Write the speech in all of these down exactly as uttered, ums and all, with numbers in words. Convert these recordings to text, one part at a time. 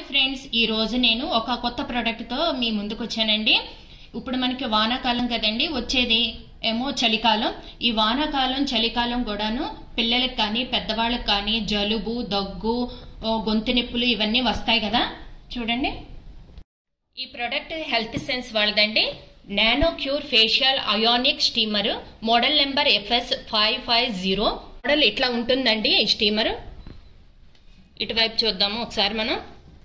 Friends, ఈ రోజు నేను ఒక కొత్త ప్రోడక్ట్ తో మీ ముందుకు వచ్చానండి. ఇప్పుడు మనకి వానాకాలం కదండి, వచ్చేది ఏమో చలికాలం. ఈ వానాకాలం చలికాలం కూడాను పిల్లలకు కానీ పెద్దవాళ్ళకి కానీ జలుబు, దగ్గు, గొంతు నొప్పులు ఇవన్నీ వస్తాయి కదా. చూడండి, ఈ ప్రోడక్ట్ హెల్త్ సెన్స్ వాళ్ళదండి. Nano cure facial ionic steamer, model number FS five five zero. Model ఇట్లా ఉంటుందండి ఈ స్టీమర్. ఇటువైపు చూద్దాము ఒకసారి మనం.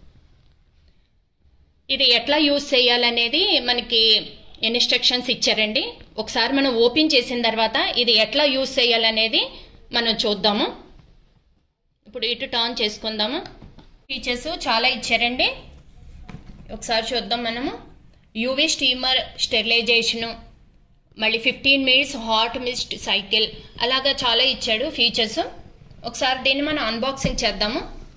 ఇది ఎట్లా యూజ్ చేయాలనేది మనకి ఇన్స్ట్రక్షన్స్ ఇచ్చారండి. ఒకసారి మనం ఓపెన్ చేసిన తర్వాత ఇది ఎట్లా యూజ్ చేయాలనేది మనం చూద్దాము. ఇప్పుడు ఇటు టర్న్ చేసుకుందాము. ఫీచర్స్ చాలా ఇచ్చారండి, ఒకసారి చూద్దాం మనము. యూవీ స్టీమర్ స్టెరిలైజేషను, మళ్ళీ fifteen minutes hot mist cycle, అలాగా చాలా ఇచ్చాడు ఫీచర్స్. ఒకసారి దీన్ని మనం అన్బాక్సింగ్ చేద్దాము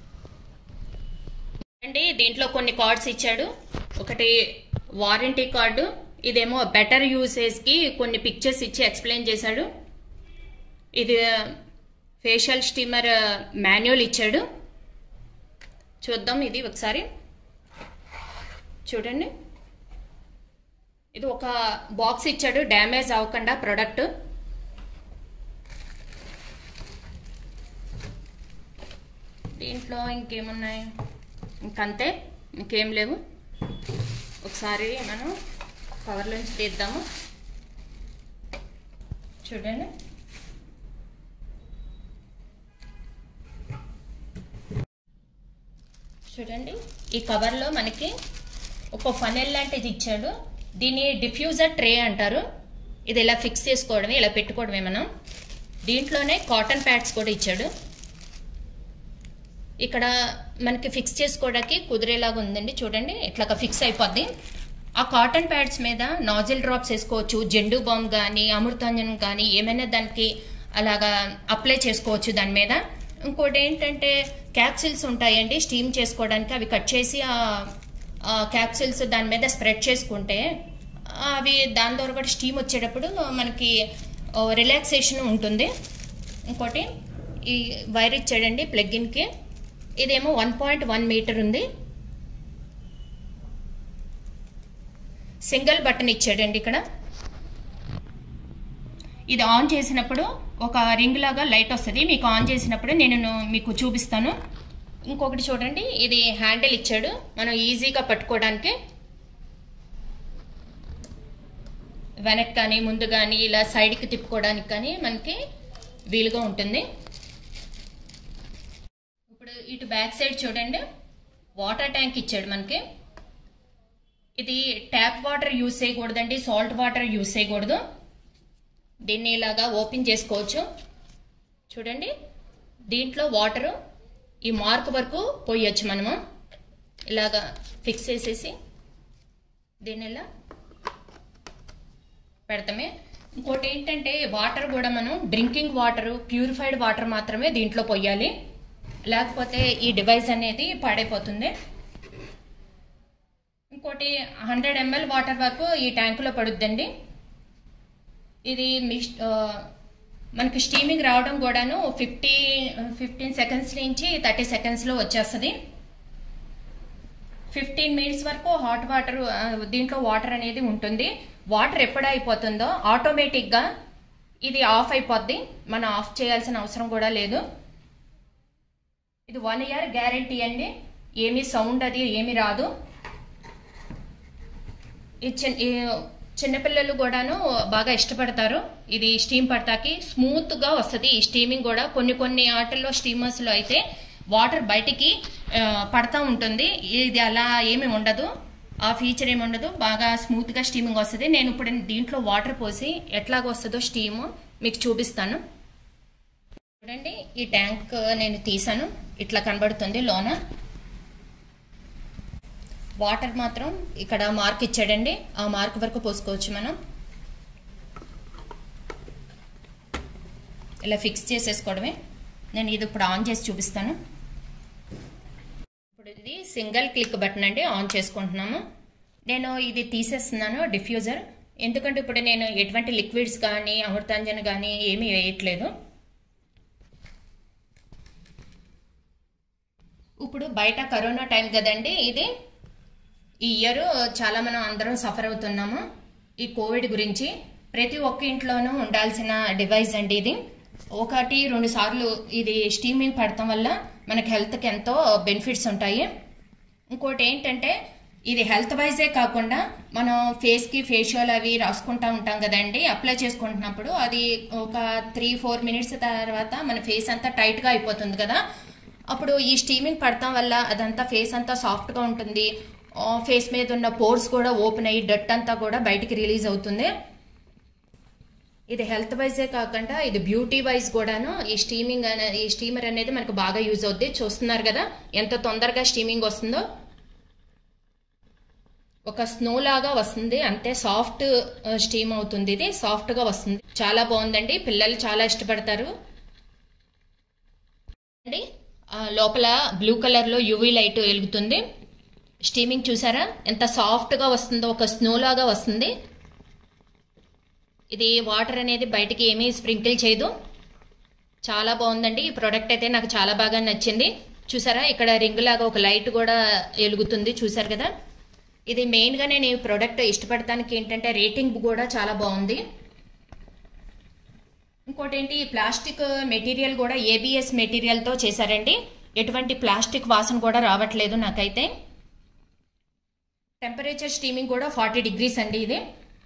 అండి. దీంట్లో కొన్ని కార్డ్స్ ఇచ్చాడు. ఒకటి వారంటీ కార్డు, ఇదేమో బెటర్ యూసేజ్కి కొన్ని పిక్చర్స్ ఇచ్చి ఎక్స్ప్లెయిన్ చేశాడు. ఇది ఫేషియల్ స్టీమర్ మాన్యువల్ ఇచ్చాడు. చూద్దాం ఇది ఒకసారి. చూడండి, ఇది ఒక బాక్స్ ఇచ్చాడు డ్యామేజ్ అవ్వకుండా ప్రోడక్ట్. దీంట్లో ఇంకేమున్నాయి, ఇంకంతే, ఇంకేం లేవు. ఒకసారి మనం కవర్లోంచి తీద్దాము. చూడండి, చూడండి ఈ కవర్లో మనకి ఒక ఫనెల్ లాంటిది ఇచ్చాడు. దీన్ని డిఫ్యూజర్ ట్రే అంటారు. ఇది ఇలా ఫిక్స్ చేసుకోవడమే, ఇలా పెట్టుకోవడమే మనం. దీంట్లోనే కాటన్ ప్యాడ్స్ కూడా ఇచ్చాడు. ఇక్కడ మనకి ఫిక్స్ చేసుకోవడానికి కుదిరేలాగా ఉందండి. చూడండి, ఇట్లాగా ఫిక్స్ అయిపోద్ది. ఆ కాటన్ ప్యాడ్స్ మీద నాజిల్ డ్రాప్స్ వేసుకోవచ్చు, జెండు బామ్ కానీ అమృతాంజనం కానీ ఏమైనా దానికి అలాగా అప్లై చేసుకోవచ్చు దాని మీద. ఇంకోటి ఏంటంటే క్యాప్సిల్స్ ఉంటాయండి స్టీమ్ చేసుకోవడానికి, అవి కట్ చేసి ఆ క్యాప్సిల్స్ దాని మీద స్ప్రెడ్ చేసుకుంటే అవి దాని ద్వారా కూడా స్టీమ్ వచ్చేటప్పుడు మనకి రిలాక్సేషన్ ఉంటుంది. ఇంకోటి ఈ వైర్ ఇచ్చాడండి ప్లగ్ఇన్కి. ఇదేమో వన్ పాయింట్ వన్ మీటర్ ఉంది. సింగిల్ బటన్ ఇచ్చాడండి ఇక్కడ. ఇది ఆన్ చేసినప్పుడు ఒక రింగ్ లాగా లైట్ వస్తుంది. మీకు ఆన్ చేసినప్పుడు నేను మీకు చూపిస్తాను. ఇంకొకటి చూడండి, ఇది హ్యాండిల్ ఇచ్చాడు మనం ఈజీగా పట్టుకోవడానికి. వెనక్కి కానీ ముందు కానీ ఇలా సైడ్కి తిప్పుకోవడానికి కానీ మనకి వీలుగా ఉంటుంది. ఇప్పుడు ఇటు బ్యాక్ సైడ్ చూడండి, వాటర్ ట్యాంక్ ఇచ్చాడు మనకి. ఇది ట్యాప్ వాటర్ యూజ్ చేయకూడదండి, సాల్ట్ వాటర్ యూజ్ చేయకూడదు. దీన్ని ఇలాగా ఓపెన్ చేసుకోవచ్చు. చూడండి, దీంట్లో వాటరు ఈ మార్క్ వరకు పోయొచ్చు మనము. ఇలాగా ఫిక్స్ చేసేసి దీన్ని ఇలా పెడతామే. ఇంకోటి ఏంటంటే వాటర్ కూడా మనం డ్రింకింగ్ వాటర్, ప్యూరిఫైడ్ వాటర్ మాత్రమే దీంట్లో పోయాలి, లేకపోతే ఈ డివైస్ అనేది పాడైపోతుంది. ఇంకోటి హండ్రెడ్ ఎంఎల్ వాటర్ వరకు ఈ ట్యాంకులో పడుద్దండి. ఇది మనకి స్టీమింగ్ రావడం కూడాను ఫిఫ్టీ ఫిఫ్టీన్ సెకండ్స్ నుంచి థర్టీ సెకండ్స్లో వచ్చేస్తుంది. ఫిఫ్టీన్ మినిట్స్ వరకు హాట్ వాటర్ దీంట్లో వాటర్ అనేది ఉంటుంది. వాటర్ ఎప్పుడు అయిపోతుందో ఆటోమేటిక్గా ఇది ఆఫ్ అయిపోద్ది, మనం ఆఫ్ చేయాల్సిన అవసరం కూడా లేదు. ఇది వన్ ఇయర్ గ్యారంటీ అండి, ఏమీ సౌండ్ అది ఏమీ రాదు. ఈ చిన్నపిల్లలు కూడాను బాగా ఇష్టపడతారు. ఇది స్టీమ్ పడతాకి స్మూత్గా వస్తుంది ఈ స్టీమింగ్ కూడా. కొన్ని కొన్ని ఆటల్లో స్టీమర్స్లో అయితే వాటర్ బయటికి పడతా ఉంటుంది, ఇది అలా ఏమి ఉండదు, ఆ ఫీచర్ ఏమి ఉండదు, బాగా స్మూత్గా స్టీమింగ్ వస్తుంది. నేను ఇప్పుడు దీంట్లో వాటర్ పోసి ఎట్లాగ వస్తుందో స్టీమ్ మీకు చూపిస్తాను. చూడండి, ఈ ట్యాంక్ నేను తీసాను, ఇట్లా కనబడుతుంది లోన. వాటర్ మాత్రం ఇక్కడ మార్క్ ఇచ్చాడండి, ఆ మార్క్ వరకు పోసుకోవచ్చు మనం. ఇలా ఫిక్స్ చేసేసుకోవడమే. నేను ఇది ఇప్పుడు ఆన్ చేసి చూపిస్తాను. ఇప్పుడు ఇది సింగిల్ క్లిక్ బటన్ అండి, ఆన్ చేసుకుంటున్నాము. నేను ఇది తీసేస్తున్నాను డిఫ్యూజర్, ఎందుకంటే ఇప్పుడు నేను ఎటువంటి లిక్విడ్స్ కానీ అమృతాంజన్ కానీ ఏమీ వేయట్లేదు. ఇప్పుడు బయట కరోనా టైం కదండి ఇది, ఈ ఇయర్ చాలా మనం అందరం సఫర్ అవుతున్నాము ఈ కోవిడ్ గురించి. ప్రతి ఒక్క ఇంట్లోనూ ఉండాల్సిన డివైస్ అండి ఇది. ఒకటి రెండు సార్లు ఇది స్టీమింగ్ పడటం వల్ల మనకి హెల్త్కి ఎంతో బెనిఫిట్స్ ఉంటాయి. ఇంకోటి ఏంటంటే ఇది హెల్త్ వైజే కాకుండా మనం ఫేస్కి ఫేషియల్ అవి రాసుకుంటూ ఉంటాం కదండి, అప్లై చేసుకుంటున్నప్పుడు అది ఒక త్రీ ఫోర్ మినిట్స్ తర్వాత మన ఫేస్ అంతా టైట్గా అయిపోతుంది కదా, అప్పుడు ఈ స్టీమింగ్ పడటం వల్ల అదంతా ఫేస్ అంతా సాఫ్ట్గా ఉంటుంది. ఫేస్ మీద ఉన్న పోర్స్ కూడా ఓపెన్ అయ్యి డట్ అంతా కూడా బయటికి రిలీజ్ అవుతుంది. ఇది హెల్త్ వైజే కాకుండా ఇది బ్యూటీ వైజ్ కూడాను ఈ స్టీమింగ్ అనే ఈ స్టీమర్ అనేది మనకు బాగా యూజ్ అవుద్ది. చూస్తున్నారు కదా ఎంత తొందరగా స్టీమింగ్ వస్తుందో, ఒక స్నో లాగా వస్తుంది, అంతే సాఫ్ట్ స్టీమ్ అవుతుంది. ఇది సాఫ్ట్గా వస్తుంది, చాలా బాగుందండి, పిల్లలు చాలా ఇష్టపడతారు అండి. లోపల బ్లూ కలర్లో యూవీ లైట్ వెలుగుతుంది. స్టీమింగ్ చూసారా ఎంత సాఫ్ట్గా వస్తుందో, ఒక స్నో లాగా వస్తుంది. ఇది వాటర్ అనేది బయటికి ఏమీ స్ప్రింకిల్ చేయదు, చాలా బాగుందండి. ఈ ప్రోడక్ట్ అయితే నాకు చాలా బాగా నచ్చింది. చూసారా ఇక్కడ రింగ్ లాగా ఒక లైట్ కూడా వెలుగుతుంది, చూసారు కదా. ఇది మెయిన్గా నేను ఈ ప్రోడక్ట్ ఇష్టపడటానికి ఏంటంటే రేటింగ్ కూడా చాలా బాగుంది. ఇంకోటి ఏంటి, ఈ ప్లాస్టిక్ మెటీరియల్ కూడా ఏబిఎస్ మెటీరియల్తో చేశారండి, ఎటువంటి ప్లాస్టిక్ వాసన కూడా రావట్లేదు నాకైతే. టెంపరేచర్ స్టీమింగ్ కూడా ఫార్టీ డిగ్రీస్ అండి ఇది.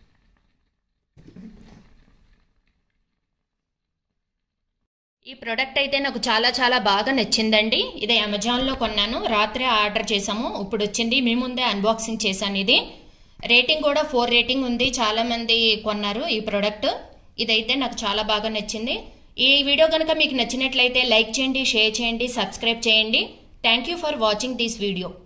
ఈ ప్రోడక్ట్ అయితే నాకు చాలా చాలా బాగా నచ్చిందండి. ఇది అమెజాన్లో కొన్నాను, రాత్రే ఆర్డర్ చేసాము, ఇప్పుడు వచ్చింది, మీ ముందే అన్బాక్సింగ్ చేశాను. ఇది రేటింగ్ కూడా ఫోర్ రేటింగ్ ఉంది, చాలామంది కొన్నారు ఈ ప్రోడక్ట్. ఇదైతే నాకు చాలా బాగా నచ్చింది. ఈ వీడియో కనుక మీకు నచ్చినట్లయితే లైక్ చేయండి, షేర్ చేయండి, సబ్స్క్రైబ్ చేయండి. Thank you for watching this video.